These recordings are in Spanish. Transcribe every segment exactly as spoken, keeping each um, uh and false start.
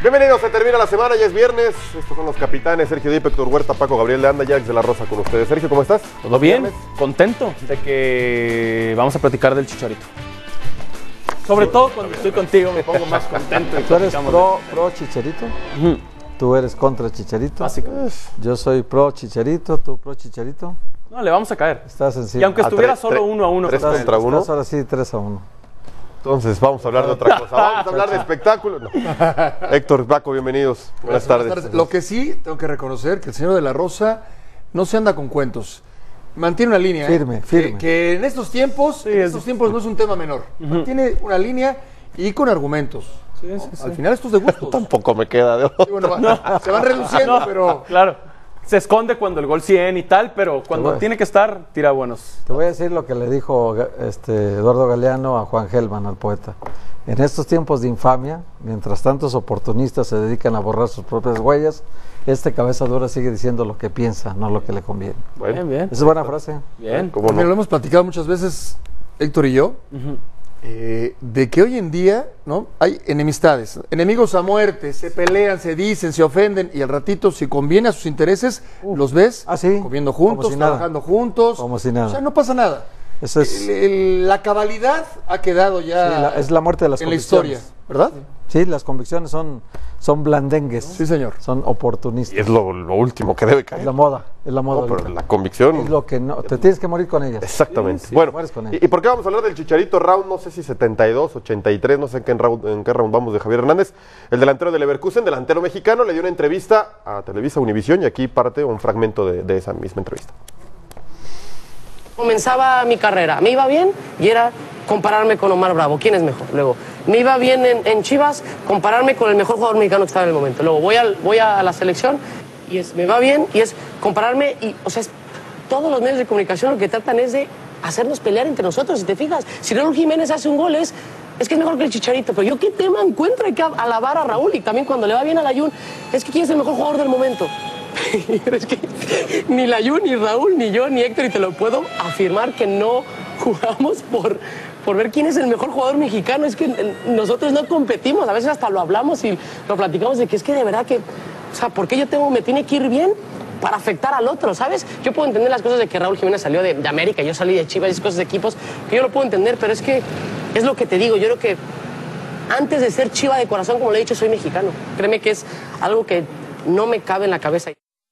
Bienvenidos, se termina la semana, ya es viernes. Estos son los capitanes, Sergio Díaz, Héctor Huerta, Paco Gabriel de Anda y Alex de la Rosa con ustedes. Sergio, ¿cómo estás? Todo bien, contento de que vamos a platicar del Chicharito. Sobre todo cuando estoy contigo me pongo más contento. ¿Tú eres pro, pro Chicharito? Uh-huh. ¿Tú eres contra Chicharito? Básicamente. Yo soy pro Chicharito, ¿tú pro Chicharito? No, le vamos a caer. Estás sencillo. Y aunque A estuviera tre- solo tre- uno a uno. tres estás- contra uno. Estás ahora sí tres a uno. Entonces, vamos a hablar de otra cosa. Vamos a hablar de espectáculo. No. Héctor, Paco, bienvenidos. Buenas tardes. Buenas tardes. Lo que sí tengo que reconocer que el señor de la Rosa no se anda con cuentos. Mantiene una línea. Firme, ¿eh? firme. Que, que en estos tiempos, Sí, en es- estos tiempos no es un tema menor. Mantiene una línea y con argumentos. Sí, sí, sí. Al final esto es de gustos. Tampoco me queda de otro. Sí, bueno, va- se van reduciendo, No, pero claro. Se esconde cuando el gol cien y tal, pero cuando voy. tiene que estar, tira buenos. Te voy a decir lo que le dijo este, Eduardo Galeano a Juan Gelman, al poeta. En estos tiempos de infamia, mientras tantos oportunistas se dedican a borrar sus propias huellas, este cabeza dura sigue diciendo lo que piensa, no lo que le conviene. Bueno, Bien, bien. Esa es buena frase. Bien. ¿cómo mira, no? lo hemos platicado muchas veces, Héctor y yo, Ujú. eh, de que hoy en día no hay enemistades, enemigos a muerte, se pelean, se dicen, se ofenden y al ratito, si conviene a sus intereses, los ves Ah, sí. comiendo Como juntos, si nada. trabajando juntos. Como si nada. O sea, no pasa nada. Eso es, El- el- la cabalidad ha quedado ya Sí, la- es la muerte de las en la convicciones. historia, ¿verdad? sí, las convicciones son, son blandengues. Sí, señor. Son oportunistas. Y es lo, lo último que debe Es caer. la moda, es la moda. No, pero ahorita. la convicción. Es lo que no, te tienes que morir con ellas. Exactamente. Sí, sí, bueno, mueres con y, ellas. ¿y por qué vamos a hablar del Chicharito round? No sé si setenta y dos, ochenta y tres, no sé en qué round, en qué round vamos de Javier Hernández. El delantero del Leverkusen, delantero mexicano, le dio una entrevista a Televisa Univisión y aquí parte un fragmento de, de esa misma entrevista. Comenzaba mi carrera, me iba bien y era compararme con Omar Bravo, ¿quién es mejor? Luego, me iba bien en, en Chivas, compararme con el mejor jugador mexicano que estaba en el momento. Luego voy, al, voy a la selección y es, me va bien y es compararme y, o sea, es- todos los medios de comunicación lo que tratan es de hacernos pelear entre nosotros, si te fijas. Si Raúl Jiménez hace un gol es, es que es mejor que el Chicharito, pero yo qué tema encuentro, hay que alabar a Raúl y también cuando le va bien a Layún, es que quién es el mejor jugador del momento. Pero es que ni Layún, ni Raúl, ni yo, ni Héctor, y te lo puedo afirmar que no jugamos por, por ver quién es el mejor jugador mexicano. Es que eh, nosotros no competimos, a veces hasta lo hablamos y lo platicamos de que es que de verdad que, o sea, ¿por qué yo tengo, me tiene que ir bien para afectar al otro, ¿sabes? Yo puedo entender las cosas de que Raúl Jiménez salió de, de América, yo salí de Chivas y esas cosas de equipos, que yo lo puedo entender, pero es que es lo que te digo, yo creo que antes de ser Chiva de corazón, como le he dicho, soy mexicano. Créeme que es algo que no me cabe en la cabeza.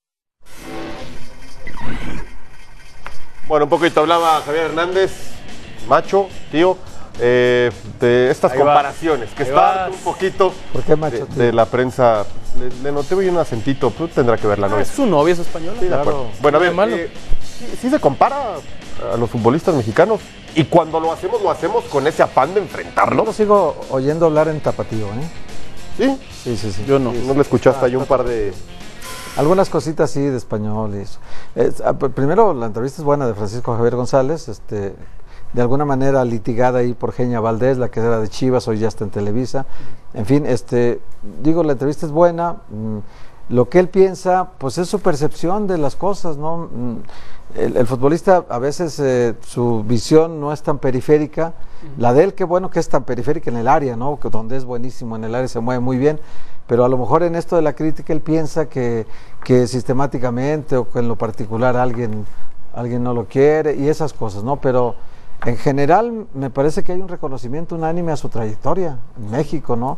Bueno, un poquito hablaba Javier Hernández, macho, tío, eh, de estas Ahí vas. comparaciones, que Ahí está vas. un poquito ¿Por qué, macho, de, tío? de la prensa. Le, le noté hoy un acentito, pero tendrá que ver la Ah, novia. es su novia, es española. Sí, de acuerdo. Bueno, a ver, malo. eh, ¿sí, sí se compara a los futbolistas mexicanos? Y cuando lo hacemos, lo hacemos con ese afán de enfrentarlo. Yo sigo oyendo hablar en tapatío, ¿eh? ¿Sí? Sí, sí, sí. Yo no. ¿No le escuchaste ahí un par de...? Algunas cositas sí de español y eso. Es, ah, pr- primero, la entrevista es buena de Francisco Javier González, este, de alguna manera litigada ahí por Genia Valdés, la que era de Chivas, hoy ya está en Televisa. En fin, este, digo, la entrevista es buena. mm, Lo que él piensa, pues es su percepción de las cosas, ¿no? Mm, El, el futbolista a veces eh, su visión no es tan periférica. La de él, qué bueno que es tan periférica en el área, ¿no? Que donde es buenísimo en el área, se mueve muy bien. Pero a lo mejor en esto de la crítica él piensa que, que sistemáticamente o que en lo particular alguien, alguien no lo quiere y esas cosas, ¿no? Pero en general me parece que hay un reconocimiento unánime a su trayectoria en México, ¿no?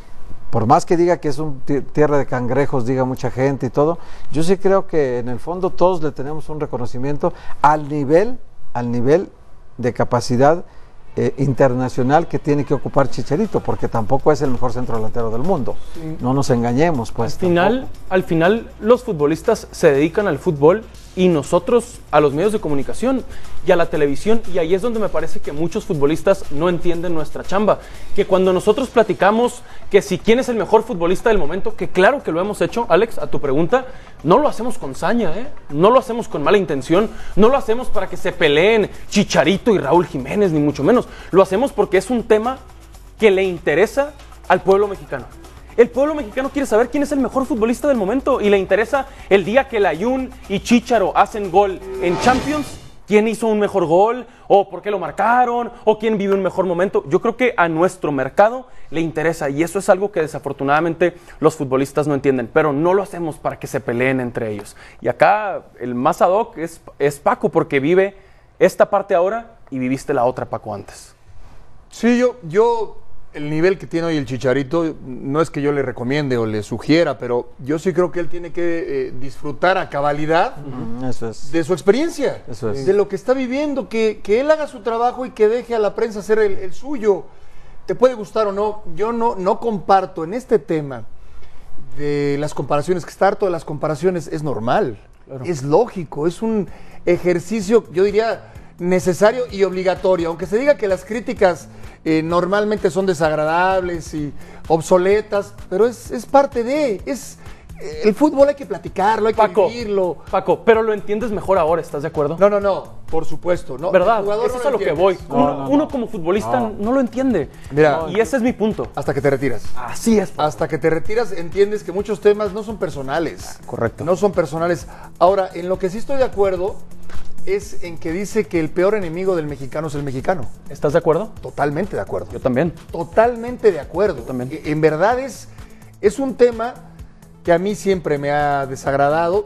Por más que diga que es un ti- tierra de cangrejos, diga mucha gente y todo, yo sí creo que en el fondo todos le tenemos un reconocimiento al nivel, al nivel de capacidad eh, internacional que tiene que ocupar Chicharito, porque tampoco es el mejor centro delantero del mundo. No nos engañemos, pues. Al final, tampoco. al final, los futbolistas se dedican al fútbol y nosotros a los medios de comunicación y a la televisión, y ahí es donde me parece que muchos futbolistas no entienden nuestra chamba, que cuando nosotros platicamos que si quién es el mejor futbolista del momento, que claro que lo hemos hecho, Alex, a tu pregunta, no lo hacemos con saña, ¿eh? No lo hacemos con mala intención, no lo hacemos para que se peleen Chicharito y Raúl Jiménez, ni mucho menos, lo hacemos porque es un tema que le interesa al pueblo mexicano. El pueblo mexicano quiere saber quién es el mejor futbolista del momento y le interesa el día que Layún y Chícharo hacen gol en Champions, quién hizo un mejor gol, o por qué lo marcaron, o quién vive un mejor momento. Yo creo que a nuestro mercado le interesa, y eso es algo que desafortunadamente los futbolistas no entienden, pero no lo hacemos para que se peleen entre ellos. Y acá el más ad hoc es, es Paco, porque vive esta parte ahora y viviste la otra, Paco, antes. Sí, yo, yo, el nivel que tiene hoy el Chicharito, no es que yo le recomiende o le sugiera, pero yo sí creo que él tiene que eh, disfrutar a cabalidad Uh-huh. Eso es. de su experiencia, Eso es. de lo que está viviendo, que, que él haga su trabajo y que deje a la prensa hacer el, el suyo. Te puede gustar o no, yo no, no comparto en este tema de las comparaciones, que está harto de las comparaciones, es normal, claro. Es lógico, es un ejercicio, yo diría, necesario y obligatorio, aunque se diga que las críticas eh, normalmente son desagradables y obsoletas, pero es, es parte de, es eh, el fútbol hay que platicarlo, hay Paco, que vivirlo. Paco, pero lo entiendes mejor ahora, ¿estás de acuerdo? No, no, no, por supuesto, no. ¿Verdad? El jugador Eso no es a lo que voy. No, Uno, no, no. uno como futbolista no. no lo entiende. Mira, y ese es mi punto. hasta que te retiras. Así es. Hasta que te retiras entiendes que muchos temas no son personales. Correcto. No son personales. Ahora, en lo que sí estoy de acuerdo es en que dice que el peor enemigo del mexicano es el mexicano. ¿Estás de acuerdo? Totalmente de acuerdo. Yo también. Totalmente de acuerdo. Yo también. En verdad es, es un tema que a mí siempre me ha desagradado.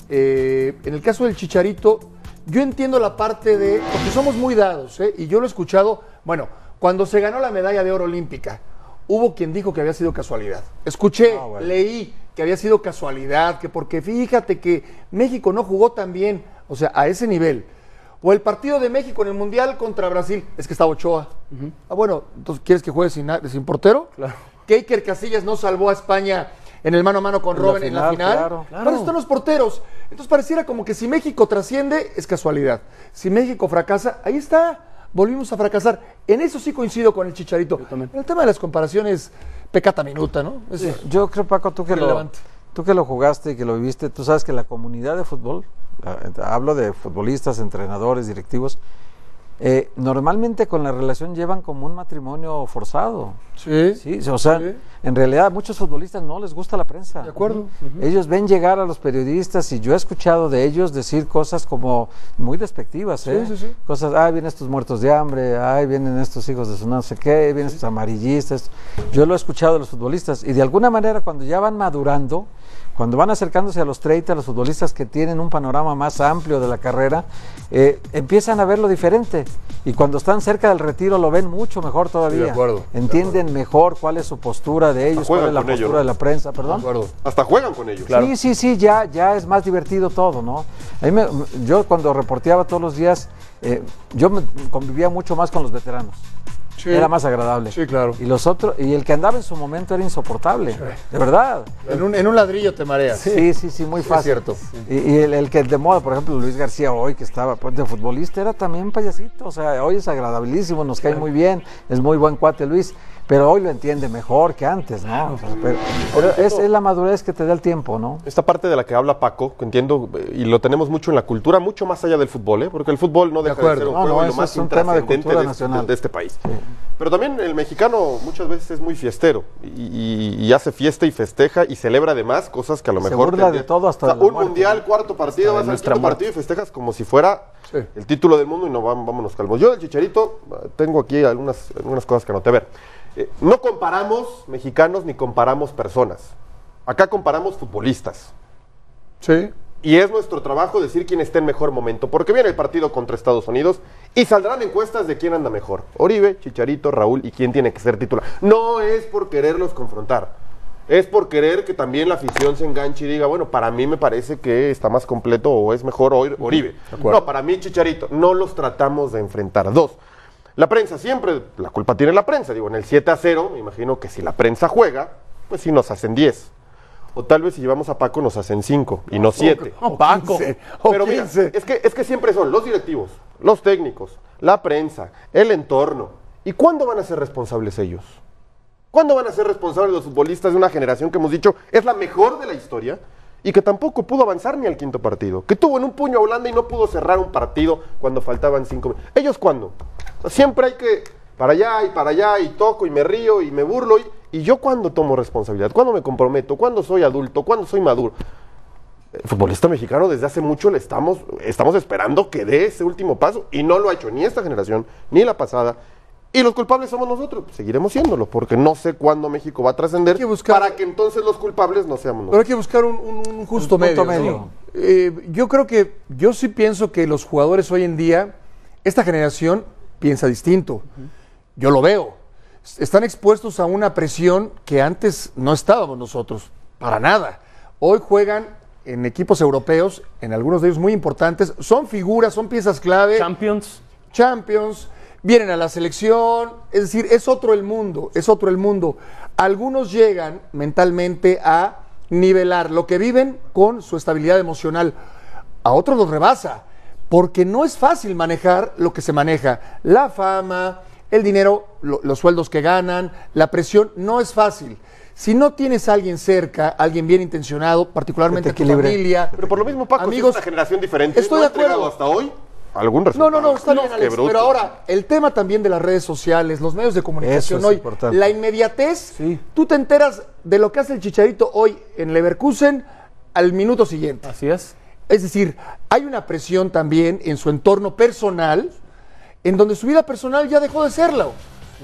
Eh, en el caso del Chicharito, yo entiendo la parte de, porque somos muy dados, ¿eh? Y yo lo he escuchado, bueno, cuando se ganó la medalla de oro olímpica, hubo quien dijo que había sido casualidad. Escuché, Ah, bueno. leí que había sido casualidad, que porque fíjate que México no jugó tan bien, o sea, a ese nivel. O el partido de México en el Mundial contra Brasil, es que estaba Ochoa. Uh-huh. Ah, bueno, entonces, ¿quieres que juegue sin, sin portero? Claro. Que Iker Casillas no salvó a España en el mano a mano con En Robben la en la final, final. claro, claro. Para eso están los porteros. Entonces pareciera como que si México trasciende, es casualidad. Si México fracasa, ahí está. Volvimos a fracasar. En eso sí coincido con el Chicharito. En el tema de las comparaciones, pecata minuta, ¿no? Es, Sí, yo creo, Paco, tú que, lo, tú que lo jugaste y que lo viviste, tú sabes que la comunidad de fútbol, hablo de futbolistas, entrenadores, directivos, eh, normalmente con la relación llevan como un matrimonio forzado. Sí. Sí, o sea, sí. En realidad a muchos futbolistas no les gusta la prensa. De acuerdo. Uh-huh. Ellos ven llegar a los periodistas y yo he escuchado de ellos decir cosas como muy despectivas, ¿eh? Sí, sí, sí. Cosas, ay, vienen estos muertos de hambre, ay, vienen estos hijos de su no sé qué, vienen sí. estos amarillistas. Yo lo he escuchado de los futbolistas y de alguna manera cuando ya van madurando, cuando van acercándose a los treinta, los futbolistas que tienen un panorama más amplio de la carrera, eh, empiezan a verlo diferente. Y cuando están cerca del retiro lo ven mucho mejor todavía. Sí, de acuerdo. Entienden de acuerdo. mejor cuál es su postura de ellos, cuál es la postura ellos, ¿no? de la prensa, perdón. De acuerdo. Hasta juegan con ellos. Claro. Sí, sí, sí, ya, ya es más divertido todo, ¿no? A mí me, yo cuando reporteaba todos los días, eh, yo me convivía mucho más con los veteranos. Sí. Era más agradable. Sí, claro. Y los otros, y el que andaba en su momento era insoportable, sí. De verdad. En un, en un ladrillo te mareas. Sí, sí, sí, muy sí, fácil. Es cierto. Y, y el, el que de moda, por ejemplo, Luis García hoy, que estaba pues, de futbolista, era también payasito. O sea, hoy es agradabilísimo, nos cae muy bien, es muy buen cuate Luis, pero hoy lo entiende mejor que antes, ¿no? O sea, pero pero es, es la madurez que te da el tiempo, ¿no? Esta parte de la que habla Paco, que entiendo, y lo tenemos mucho en la cultura, mucho más allá del fútbol, ¿eh? Porque el fútbol no deja de, de ser un no, juego no, y lo más es un tema de cultura de, nacional. De, de este país. Sí. Pero también el mexicano muchas veces es muy fiestero y, y, y hace fiesta y festeja y celebra además cosas que a lo Se mejor... burla tendría, de todo hasta o sea, de la un muerte, mundial, ¿no? cuarto partido, vas al quinto muerte. partido y festejas como si fuera sí. el título del mundo y no vámonos calmos. Yo del Chicharito tengo aquí algunas, algunas cosas que anoté. A ver, eh, no comparamos mexicanos ni comparamos personas. Acá comparamos futbolistas. Sí. Y es nuestro trabajo decir quién está en mejor momento, porque viene el partido contra Estados Unidos y saldrán encuestas de quién anda mejor. Oribe, Chicharito, Raúl y quién tiene que ser titular. No es por quererlos confrontar, es por querer que también la afición se enganche y diga, bueno, para mí me parece que está más completo o es mejor Oribe. No, para mí Chicharito. No los tratamos de enfrentar. Dos, la prensa siempre, la culpa tiene la prensa. Digo, en el siete a cero, me imagino que si la prensa juega, pues sí nos hacen diez. O tal vez si llevamos a Paco nos hacen cinco y no siete. No, Paco. Pero mira, es que, es que siempre son los directivos, los técnicos, la prensa, el entorno. ¿Y cuándo van a ser responsables ellos? ¿Cuándo van a ser responsables los futbolistas de una generación que hemos dicho es la mejor de la historia y que tampoco pudo avanzar ni al quinto partido? Que tuvo en un puño a Holanda y no pudo cerrar un partido cuando faltaban cinco minutos. ¿Ellos cuándo? Siempre hay que para allá y para allá y toco y me río y me burlo y... ¿Y yo cuándo tomo responsabilidad? ¿Cuándo me comprometo? ¿Cuándo soy adulto? ¿Cuándo soy maduro? El futbolista mexicano desde hace mucho le estamos, estamos esperando que dé ese último paso y no lo ha hecho ni esta generación ni la pasada. Y los culpables somos nosotros, seguiremos siéndolo, porque no sé cuándo México va a trascender para que entonces los culpables no seamos nosotros. Pero hay que buscar un, un, un justo Un medio. punto ¿no? medio. Eh, yo creo que, yo sí pienso que los jugadores hoy en día, esta generación piensa distinto. Uh-huh. Yo lo veo. Están expuestos a una presión que antes no estábamos nosotros, para nada. Hoy juegan en equipos europeos, en algunos de ellos muy importantes, son figuras, son piezas clave. Champions. Champions, vienen a la selección, es decir, es otro el mundo, es otro el mundo. Algunos llegan mentalmente a nivelar lo que viven con su estabilidad emocional. A otros los rebasa, porque no es fácil manejar lo que se maneja. La fama, el dinero, lo, los sueldos que ganan, la presión, no es fácil. Si no tienes a alguien cerca, alguien bien intencionado, particularmente tu familia, pero por lo mismo, Paco, amigos, si es una generación diferente, estoy no de ha entregado acuerdo. hasta hoy algún No, resultado. no, no, está bien, Qué Alex, bruto. pero ahora, el tema también de las redes sociales, los medios de comunicación Eso es hoy, importante. la inmediatez, Sí. tú te enteras de lo que hace el Chicharito hoy en Leverkusen al minuto siguiente. Así es. Es decir, hay una presión también en su entorno personal, en donde su vida personal ya dejó de serlo.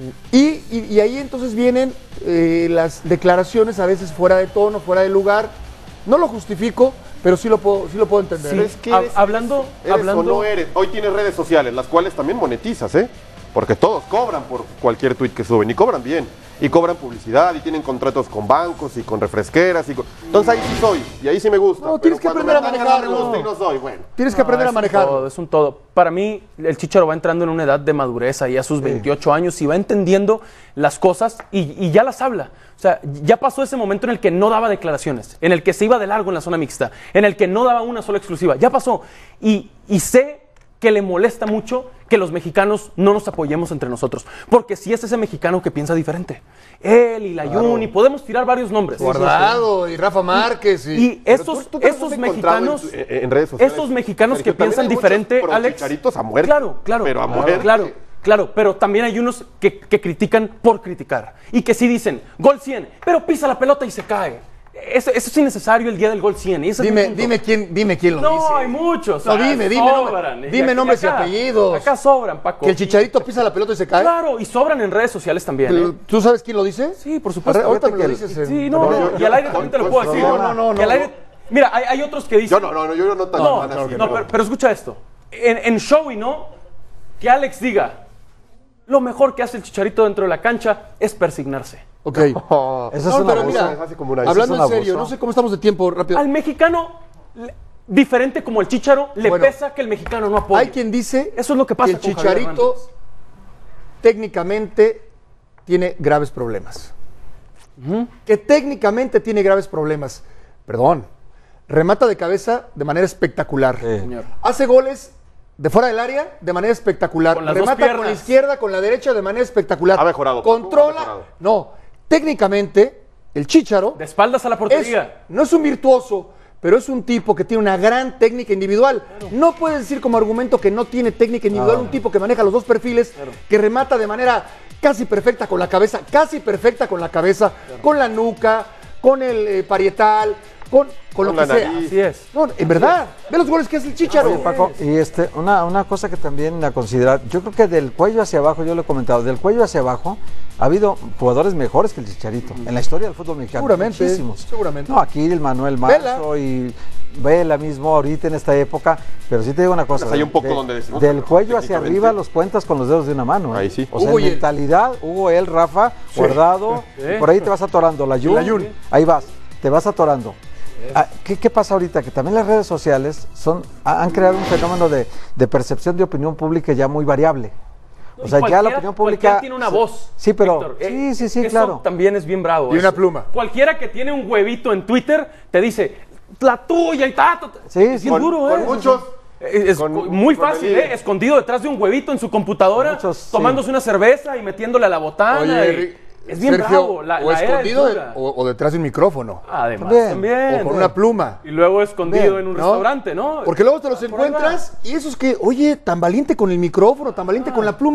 Y, y, y ahí entonces vienen eh, las declaraciones a veces fuera de tono, fuera de lugar. No lo justifico, pero sí lo puedo, sí lo puedo entender. Pero es que Ha- eres- hablando, eres hablando, o no eres. Hoy tienes redes sociales, las cuales también monetizas, ¿eh? Porque todos cobran por cualquier tuit que suben y cobran bien. Y cobran publicidad y tienen contratos con bancos y con refresqueras. Y con... Entonces ahí sí soy y ahí sí me gusta. No, tienes pero que cuando aprender me a atacan, no me manejarlo. gusta y no soy, bueno. Tienes que No, aprender a es un manejarlo. todo, es un todo. Para mí, el Chícharo va entrando en una edad de madurez ahí a sus veintiocho años y va entendiendo las cosas y, y ya las habla. O sea, ya pasó ese momento en el que no daba declaraciones, en el que se iba de largo en la zona mixta, en el que no daba una sola exclusiva. Ya pasó. Y, y sé que le molesta mucho que los mexicanos no nos apoyemos entre nosotros. Porque si es ese mexicano que piensa diferente. Él y Layún, y podemos tirar varios nombres. Guardado y Rafa Márquez. Y, Y Pero esos, tú- tú te los esos has encontrado mexicanos, en, tu- en- en redes sociales. esos mexicanos Sergio, que también piensan hay muchos diferente, pro Alex. chicharitos a muerte. Claro, claro. Pero a claro, muerte. Claro, claro, pero también hay unos que, que critican por criticar. Y que sí dicen, gol cien, pero pisa la pelota y se cae. Eso, eso es innecesario el día del gol cien. Y ese es mi dime, punto. dime quién, dime quién lo No, dice. hay muchos. No, ah, dime, dime, sobran. nombre- Y dime aquí- nombres y acá- apellidos. Acá sobran, Paco. Que el Chicharito pisa la pelota y se cae. Claro, y sobran en redes sociales también. Pero, ¿eh? ¿tú sabes quién lo dice? Sí, por supuesto. Ahorita me Fíjate lo que- dices. en- Sí, no, No, no, yo- y al aire yo- también te lo pues, puedo no, decir. no, no, no, Y al no. aire- Mira, hay, hay otros que dicen... Yo no, no, no, yo no tan No, tan no, así, no, pero, pero escucha esto. En, en show y no, que Alex diga, lo mejor que hace el Chicharito dentro de la cancha es persignarse. Ok. Eso es No, un pero abuso. mira, hace como un año. hablando Eso es en un serio, abuso. no sé cómo estamos de tiempo, rápido. Al mexicano, le- diferente como el Chícharo, le Bueno, pesa que el mexicano no apoye. Hay quien dice Eso es lo que pasa el con Javier Chicharito Hernández. técnicamente tiene graves problemas. Que técnicamente tiene graves problemas. Perdón. Remata de cabeza de manera espectacular. Sí. Señor. Hace goles de fuera del área de manera espectacular. Con las dos Remata con la piernas. izquierda, con la derecha de manera espectacular. Ha mejorado, Paco, Controla. ha mejorado. No, técnicamente el Chícharo De espaldas a la es- portería. no es un virtuoso, pero es un tipo que tiene una gran técnica individual. No puedes decir como argumento que no tiene técnica individual un tipo que maneja los dos perfiles, que remata de manera casi perfecta con la cabeza, casi perfecta con la cabeza, con la nuca, con el eh, parietal, con, con lo Con que la sea. nariz. Así es. No, en verdad, ve los goles que hace el Chícharo. Oye, Paco, y este, una, una cosa que también a considerar, yo creo que del cuello hacia abajo, yo lo he comentado, del cuello hacia abajo ha habido jugadores mejores que el Chicharito en la historia del fútbol mexicano. Seguramente, Muchísimos. seguramente. No, aquí el Manuel Marzo y Vela mismo ahorita en esta época, pero sí te digo una cosa. Pues hay un poco de- donde decimos, del pero cuello hacia técnicamente- arriba los cuentas con los dedos de una mano. ¿eh? Ahí sí. O sea, Hugo en y el- mentalidad, Hugo, él, Rafa, Guardado, y por ahí te vas atorando. La Jun, ahí vas, te vas atorando. Ah, ¿Qué, ¿Qué pasa ahorita? Que también las redes sociales son, ha- han creado un fenómeno de, de percepción de opinión pública ya muy variable. O Y sea, ya la cualquiera- opinión cualquiera pública... tiene una voz. Sí, pero... Víctor. Eh, sí, sí, sí, eso claro. también es bien bravo. Y una eso. pluma. Cualquiera que tiene un huevito en Twitter te dice, la tuya y ta, ta, ta". Sí, Es sí. bien Con- duro, con ¿eh? muchos- Es, es con- muy con fácil, el- ¿eh? Escondido detrás de un huevito en su computadora, Muchos, sí. tomándose una cerveza y metiéndole a la botana. Oye, y- Ri- es bien Sergio, bravo. La, o la era escondido es de- dura. o, o detrás de un micrófono. Además, También. también. O con una pluma. Y luego escondido Bien, en un ¿no? restaurante, ¿no? Porque luego te los Por ahí encuentras y esos que, oye, tan valiente con el micrófono, tan valiente con la pluma,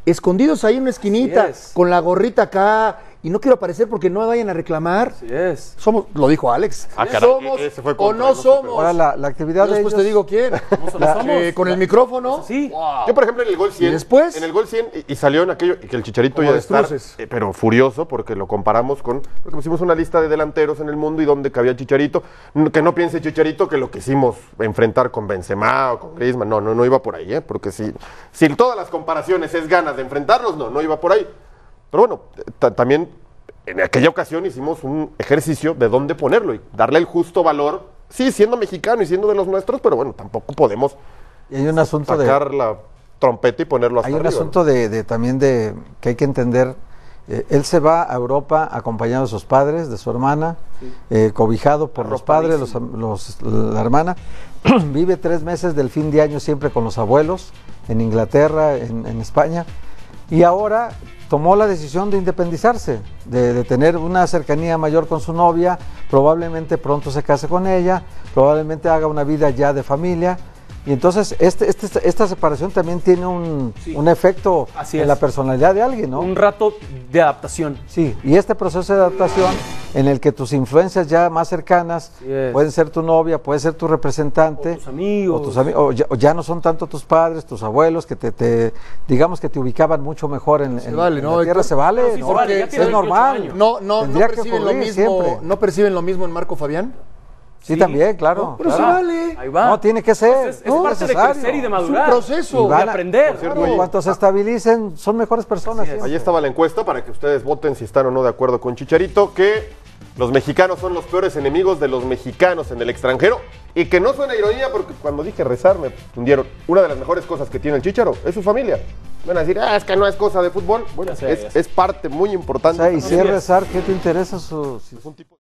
escondidos ahí en una esquinita, Así es. con la gorrita acá, y no quiero aparecer porque no me vayan a reclamar. Así es. Somos, lo dijo Alex, Ah, caray, somos ese fue o contra, no no sé, somos. Ahora la, la actividad Yo de después ellos, te digo quién. Somos o no La- somos. eh, con el micrófono. Sí. Yo, por ejemplo, en el gol cien, ¿Y después? en el gol cien, y, y salió en aquello, y que el Chicharito Como ya está, avestruces. eh, pero furioso, porque lo comparamos con, porque pusimos una lista de delanteros en el mundo y donde cabía Chicharito, N- que no piense Chicharito que lo quisimos enfrentar con Benzema o con Griezmann, no, no, no iba por ahí, ¿eh? Porque si, si todas las comparaciones es ganas de enfrentarlos, no, no iba por ahí. Pero bueno, ta- también en aquella ocasión hicimos un ejercicio de dónde ponerlo y darle el justo valor, sí, siendo mexicano y siendo de los nuestros, pero bueno, tampoco podemos y hay un asunto de... sacar la trompeta y ponerlo hasta Hay un arriba, asunto ¿no? de, de también de que hay que entender. Eh, él se va a Europa acompañado de sus padres, de su hermana, eh, cobijado por los padres, los, los- la hermana. Vive tres meses del fin de año siempre con los abuelos, en Inglaterra, en, en España. Y ahora tomó la decisión de independizarse, de, de tener una cercanía mayor con su novia. Probablemente pronto se case con ella, probablemente haga una vida ya de familia. Y entonces este, este- esta separación también tiene un, Sí. un efecto Así en es. la personalidad de alguien, ¿no? Un rato de adaptación. Sí, y este proceso de adaptación en el que tus influencias ya más cercanas Así es. pueden ser tu novia, puede ser tu representante, O tus amigos. o, tus ami- o ya, o ya no son tanto tus padres, tus abuelos, que te, te- digamos que te ubicaban mucho mejor en, en- vale, en ¿no, la tierra, Héctor? se vale, Pero sí ¿no? se vale, ya es tiene veintiocho normal. años. No, no, no Tendría que perciben lo ocurrir mismo, siempre. no perciben lo mismo en Marco Fabián. Sí, Sí. también, claro. Pero se claro. vale. Ahí va. No, tiene que ser. Pues es, es no, parte de necesario. crecer y de Es un madurar. proceso. Y van de a- aprender. por cierto, En Oye. cuanto se estabilicen, son mejores personas. Así es. siempre. Ahí estaba la encuesta para que ustedes voten si están o no de acuerdo con Chicharito, que los mexicanos son los peores enemigos de los mexicanos en el extranjero y que no suena ironía porque cuando dije rezar me hundieron. Una de las mejores cosas que tiene el Chicharo es su familia. Van a decir, ah, es que no es cosa de fútbol. Bueno, Ya sé, es, ya sé. es parte muy O importante. sea, y también. si es rezar, ¿qué te interesa su... si- Es un tipo